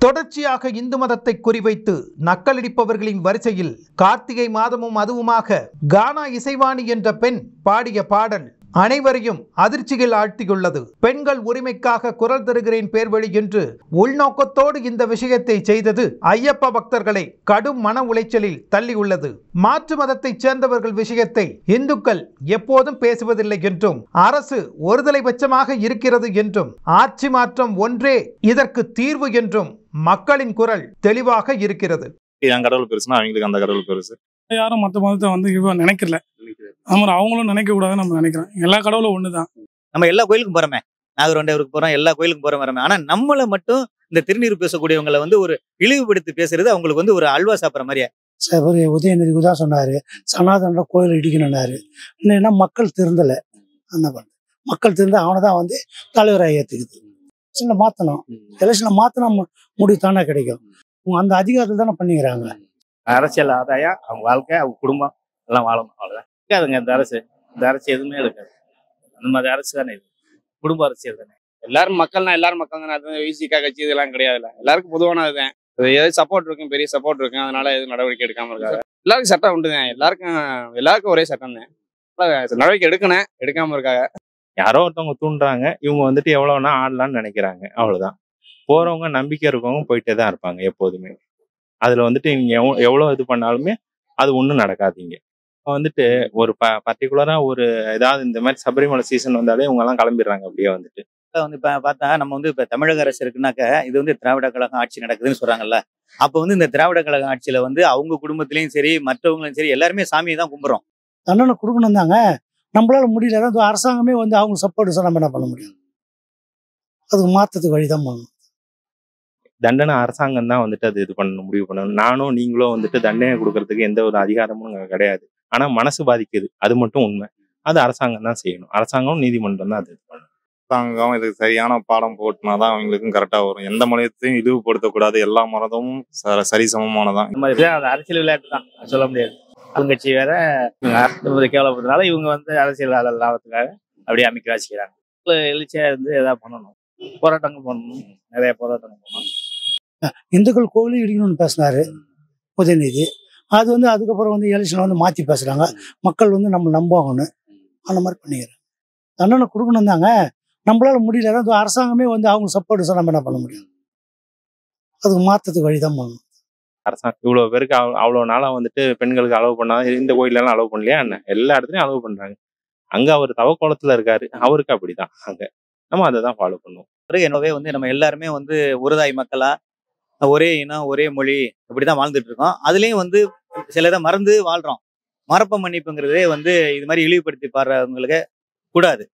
தொடர்ச்சியாக இந்து மதத்தை குறிவைத்து நக்கலடிப்பவர்களின் வரிசையில் கார்த்திகை மாதமும் அதுவுமாக கானா இசைவாணி என்ற பெண் பாடிய பாடல் அனைவரையும் அதிர்ச்சியில் ஆழ்த்தியுள்ளது. பெண்கள் உரிமைக்காக குரல் தருகிறேன் பேர்வழி என்று உள்நோக்கத்தோடு இந்த விஷயத்தை செய்தது ஐயப்ப பக்தர்களை கடும் மன உளைச்சலில் தள்ளியுள்ளது. மாற்று மதத்தைச் சேர்ந்தவர்கள் விஷயத்தை இந்துக்கள் எப்போதும் பேசுவதில்லை என்றும் அரசு ஒருதலை பட்சமாக இருக்கிறது என்றும் ஆட்சி மாற்றம் ஒன்றே இதற்கு தீர்வு என்றும் மக்களின் குரல் தெளிவாக இருக்கிறது. என் கடவுள் பெருசுனா அவங்களுக்கு அந்த கடவுள் பெருசு. யாரும் மற்ற மதத்தை வந்து இவன் நினைக்கல, நம்ம அவங்களும் நினைக்க கூடாதுன்னு நம்ம நினைக்கிறோம். எல்லா கடவுளும் ஒண்ணுதான். நம்ம எல்லா கோயிலுக்கும் போறோமே, நாகர்கோயிலுக்கு போறோம், எல்லா கோயிலுக்கும் போறோம். ஆனா நம்மள மட்டும் இந்த திருநீர் பேசக்கூடியவங்களை வந்து ஒரு இழிவுபடுத்தி பேசுறது அவங்களுக்கு வந்து ஒரு அல்வா சாப்பிட்ற மாதிரியா. சரி, உதயநிதிக்கு தான் சொன்னாரு சனாதன கோயில் இடிக்கணும்னாரு. இன்னும் மக்கள் திருந்தல, அந்த மக்கள் திருந்த அவனை தான் வந்து தலைவராக ஏற்றுக்குது. எலெக்ஷன்ல மாற்றணும், எலெக்ஷன்ல மாற்றினா முடிவு தானே கிடைக்கும். அந்த அதிகாரத்தில் தானே பண்ணிக்கிறாங்க. அரசியல் ஆதாயம் அவங்க வாழ்க்கை, அவங்க குடும்பம் எல்லாம் வாழணும், அவ்வளோதான். இருக்காதுங்க இந்த அரசு எதுவுமே இருக்காது. அந்த மாதிரி அரசு தானே இது, குடும்ப அரசியல் தானே. எல்லாரும் மக்கள்னா எல்லாரும் மக்கள் தானே. அது விசிகா கட்சி இதெல்லாம் கிடையாதுல்ல, எல்லாருக்கும் பொதுவானதுதான். எதாவது சப்போர்ட் இருக்கும், பெரிய சப்போர்ட் இருக்கும், அதனால எதுவும் நடவடிக்கை எடுக்காம இருக்காங்க. எல்லாருக்கும் சட்டம் உண்டுதான், எல்லாருக்கும் ஒரே சட்டம் தான். நடவடிக்கை எடுக்காம இருக்காங்க. யாரோ ஒருத்தவங்க தூண்டுறாங்க, இவங்க வந்துட்டு எவ்வளவுனா ஆடலான்னு நினைக்கிறாங்க, அவ்வளவுதான். போறவங்க நம்பிக்கை இருக்கவங்க போயிட்டே தான் இருப்பாங்க எப்போதுமே. அதுல வந்துட்டு நீங்க எவ்வளவு இது பண்ணாலுமே அது ஒன்றும் நடக்காதீங்க. வந்துட்டு ஒரு பர்டிகுலரா ஒரு ஏதாவது இந்த மாதிரி சபரிமலை சீசன் வந்தாலே இவங்க எல்லாம் கிளம்பிடுறாங்க. அப்படியே வந்துட்டு வந்து இப்ப பார்த்தா நம்ம வந்து இப்ப தமிழக அரசு இருக்குனாக்க இது வந்து திராவிட கழகம் ஆட்சி நடக்குதுன்னு சொல்றாங்கல்ல. அப்ப வந்து இந்த திராவிட கழகம் ஆட்சியில வந்து அவங்க குடும்பத்திலயும் சரி மற்றவங்களும் சரி எல்லாருமே சாமியை தான் கும்பிடுறோம். தண்டனை கொடுக்கணும் தாங்க, நம்மளால முடியல. அரசாங்கமே வந்து அவங்க சப்போர்ட் சொன்னா நம்ம என்ன பண்ண முடியும்? அதுக்கு மாற்றத்துக்கு வழிதான் பண்ணணும். தண்டனை அரசாங்கம் தான் வந்துட்டு அது இது பண்ண முடிவு பண்ணணும். நானும் நீங்களும் வந்துட்டு தண்டனை கொடுக்கறதுக்கு எந்த ஒரு அதிகாரமும் கிடையாது. ஆனா மனசு பாதிக்குது, அது மட்டும் உண்மை. அது அரசாங்கம் தான் செய்யணும். அரசாங்கம் நீதிமன்றம் தான் அது இது பண்ணணும். அரசாங்கம் இதுக்கு சரியான பாடம் போட்டுனாதான் அவங்களுக்கும் கரெக்டா வரும். எந்த மதத்தையும் இழிவுபடுத்தக்கூடாது, எல்லா மதமும் சரிசமமானதான். இந்த மாதிரி அது அரசியல் விளையாட்டு தான், சொல்ல முடியாது. ஆளுங்கட்சி வேற கேவலப்படுறதுனால இவங்க வந்து அரசியல் லாபத்துக்காக அப்படியே அமைக்க வச்சுக்கிறாங்க. எழுச்சியா இருந்து எதாவது பண்ணணும், போராட்டங்கள் பண்ணணும், நிறைய போராட்டங்கள் பண்ணணும். இந்துக்கள் கோயிலும் இடிக்கணும்னு பேசினாரு உதயநிதி. அது வந்து அதுக்கப்புறம் வந்து எலெக்ஷன் வந்து மாற்றி பேசுகிறாங்க. மக்கள் வந்து நம்ம நம்புவாங்கன்னு அந்த மாதிரி பண்ணிக்கிறேன். தண்டனை கொடுக்கணும் தாங்க, நம்மளால முடியல. அரசாங்கமே வந்து அவங்க சப்போர்ட் சொன்னா நம்ம என்ன பண்ண முடியும்? அதுக்கு மாற்றத்துக்கு வழிதான் பண்ணணும். அரசாங்கம் இவ்வளவு பேருக்கு அவ்வளவு நாளா வந்துட்டு பெண்களுக்கு அலோவ் பண்ணா, இந்த கோயிலெல்லாம் அலோவ் பண்ணலையா என்ன? எல்லா இடத்துலையும் அலோவ் பண்றாங்க. அங்க அவர் தவக்கோலத்துல இருக்காரு, அவருக்கு அப்படிதான். அங்க நம்ம அதை தான் ஃபாலோ பண்ணுவோம். எனவே வந்து நம்ம எல்லாருமே வந்து ஒருதாய் மக்களா, ஒரே இனம் ஒரே மொழி இப்படிதான் வாழ்ந்துட்டு இருக்கோம். அதுலயும் வந்து சிலதை மறந்து வாழ்றோம். மறப்ப மன்னிப்புங்கிறதே வந்து இது மாதிரி இழிவுபடுத்தி பாடுறவங்களுக்கு கூடாது.